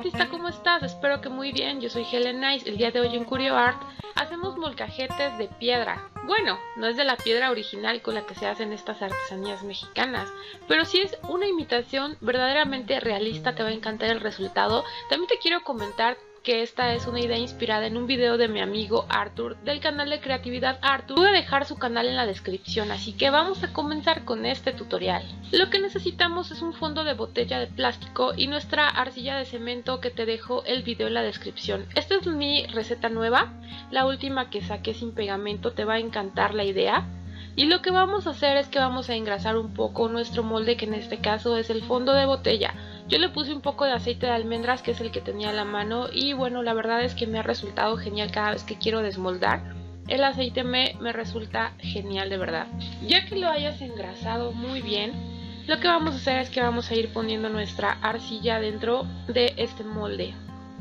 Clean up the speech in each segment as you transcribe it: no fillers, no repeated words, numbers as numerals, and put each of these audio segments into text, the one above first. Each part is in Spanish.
artista, ¿cómo estás? Espero que muy bien, yo soy Helen Nice. El día de hoy en Curio Art hacemos molcajetes de piedra. Bueno, no es de la piedra original con la que se hacen estas artesanías mexicanas, pero si es una imitación verdaderamente realista, te va a encantar el resultado. También te quiero comentar que esta es una idea inspirada en un video de mi amigo Arthur del canal de creatividad Arthur. Voy a dejar su canal en la descripción, así que vamos a comenzar con este tutorial. Lo que necesitamos es un fondo de botella de plástico y nuestra arcilla de cemento, que te dejo el video en la descripción. Esta es mi receta nueva, la última que saqué sin pegamento, te va a encantar la idea. Y lo que vamos a hacer es que vamos a engrasar un poco nuestro molde, que en este caso es el fondo de botella. Yo le puse un poco de aceite de almendras, que es el que tenía a la mano, y bueno, la verdad es que me ha resultado genial cada vez que quiero desmoldar. El aceite me resulta genial, de verdad. Ya que lo hayas engrasado muy bien, lo que vamos a hacer es que vamos a ir poniendo nuestra arcilla dentro de este molde.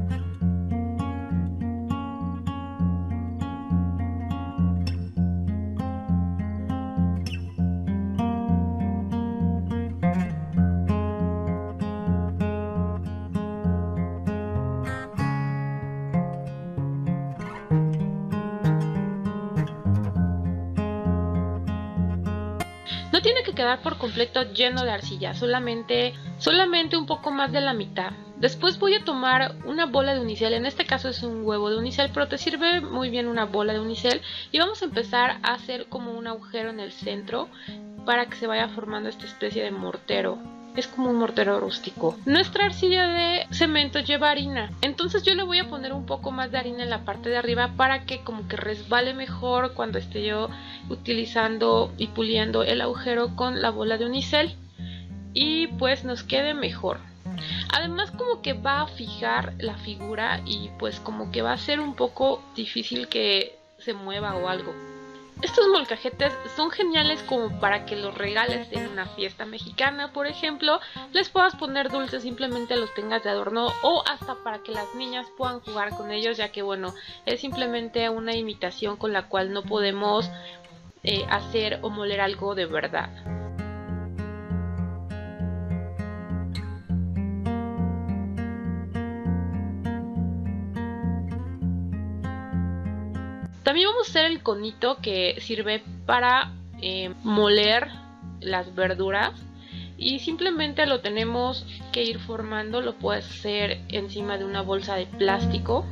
No tiene que quedar por completo lleno de arcilla, solamente un poco más de la mitad. Después voy a tomar una bola de unicel, en este caso es un huevo de unicel, pero te sirve muy bien una bola de unicel. Y vamos a empezar a hacer como un agujero en el centro para que se vaya formando esta especie de mortero. Es como un mortero rústico. Nuestra arcilla de cemento lleva harina, entonces yo le voy a poner un poco más de harina en la parte de arriba para que como que resbale mejor cuando esté yo utilizando y puliendo el agujero con la bola de unicel, y pues nos quede mejor. Además, como que va a fijar la figura y pues como que va a ser un poco difícil que se mueva o algo. Estos molcajetes son geniales como para que los regales en una fiesta mexicana, por ejemplo. Les puedas poner dulces, simplemente los tengas de adorno, o hasta para que las niñas puedan jugar con ellos, ya que bueno, es simplemente una imitación con la cual no podemos hacer o moler algo de verdad. También vamos a hacer el conito, que sirve para moler las verduras, y simplemente lo tenemos que ir formando. Lo puedes hacer encima de una bolsa de plástico.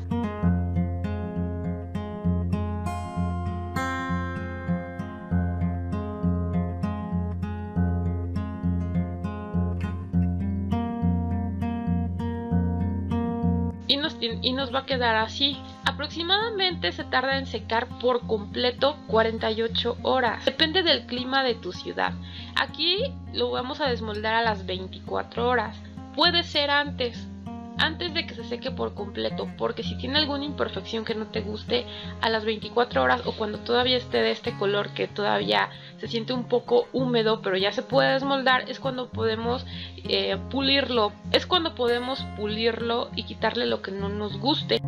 Y nos va a quedar así. Aproximadamente se tarda en secar por completo 48 horas. Depende del clima de tu ciudad. Aquí lo vamos a desmoldar a las 24 horas. Puede ser antes de que se seque por completo, porque si tiene alguna imperfección que no te guste, a las 24 horas o cuando todavía esté de este color, que todavía se siente un poco húmedo pero ya se puede desmoldar, es cuando podemos pulirlo. Es cuando podemos pulirlo y quitarle lo que no nos guste.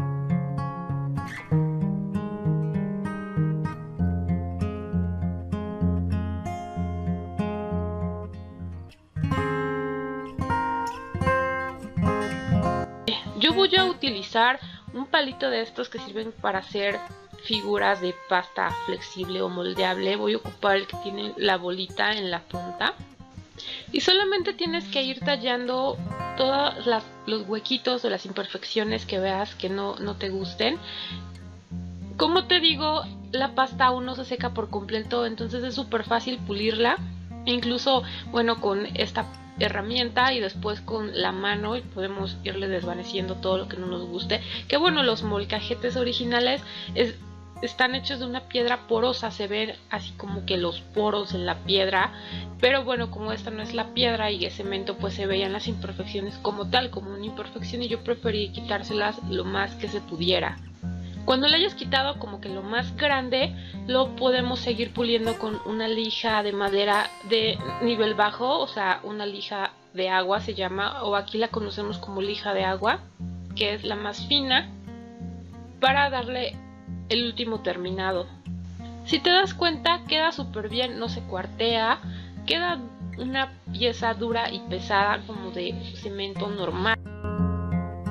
Yo voy a utilizar un palito de estos que sirven para hacer figuras de pasta flexible o moldeable. Voy a ocupar el que tiene la bolita en la punta. Y solamente tienes que ir tallando todos los huequitos o las imperfecciones que veas que no te gusten. Como te digo, la pasta aún no se seca por completo, entonces es súper fácil pulirla. E incluso, bueno, con esta herramienta y después con la mano podemos irle desvaneciendo todo lo que no nos guste. Que bueno, los molcajetes originales están hechos de una piedra porosa, se ven así como que los poros en la piedra, pero bueno, como esta no es la piedra y es cemento, pues se veían las imperfecciones como tal, como una imperfección, y yo preferí quitárselas lo más que se pudiera. Cuando le hayas quitado como que lo más grande, lo podemos seguir puliendo con una lija de madera de nivel bajo, o sea, una lija de agua se llama, o aquí la conocemos como lija de agua, que es la más fina, para darle el último terminado. Si te das cuenta, queda súper bien, no se cuartea, queda una pieza dura y pesada como de cemento normal.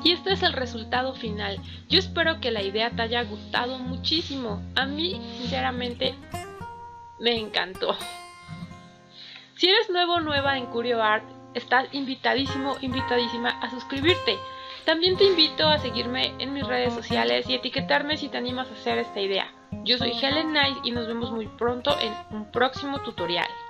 Y este es el resultado final. Yo espero que la idea te haya gustado muchísimo. A mí, sinceramente, me encantó. Si eres nuevo o nueva en CurioArt, estás invitadísimo, invitadísima a suscribirte. También te invito a seguirme en mis redes sociales y etiquetarme si te animas a hacer esta idea. Yo soy Helen Knight y nos vemos muy pronto en un próximo tutorial.